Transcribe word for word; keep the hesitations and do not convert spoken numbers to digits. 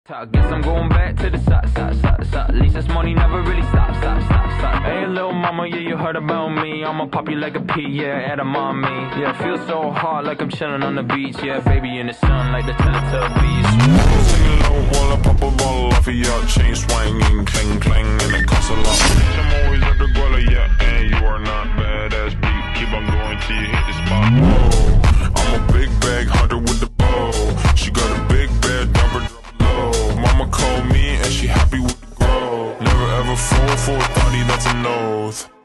Guess I'm going back to the side, side, side, side. At least this money never really stops, stop, stop, stop. Hey, little mama, yeah, you heard about me. I'ma pop you like a pea, yeah, at a mommy. Yeah, feel so hot like I'm chilling on the beach. Yeah, baby in the sun like the Teletubbies. Singing low while I pop a bottle off of your chain swinging, clang, clang, and it costs a lot. I'm always at the guala, yeah, and you are not badass beat. Keep on going till you hit the spot. Whoa, I'm a big bag hunter with the bow. She got a big bed, number low. Mama called me and she happy with the grow. Never ever fall for a thotty, that's an oath.